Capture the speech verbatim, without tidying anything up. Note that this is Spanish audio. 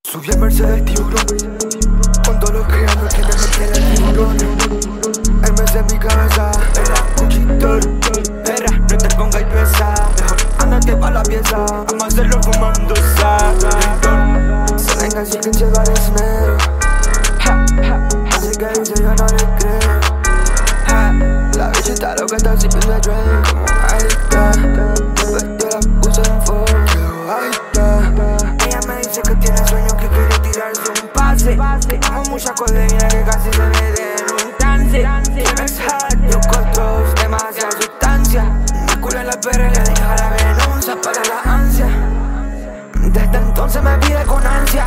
Subí al Mercedes tiburón, con todos los creados que me meten el tiburón. Hermes en mi cabeza, era cuchitón. Era, no te pongas pesada, mejor ándate pa' la pieza. Vamos a hacerlo fumando sal. Se venga así que llevar esmero. Así que dice yo no le creo. Ha, la bicha está loca, está sipping the drink como adicta. Después yo la puse en fuego, quedó adicta. Ella me dice que tiene sueño, que quiere tirarse un pase. Tenemos mucha codeína que casi se me den un trance. Tienes hard, yo control, demasiada sustancia. Mi culo en la perra le deja la venusa para la ansia. Desde entonces me pide con ansia.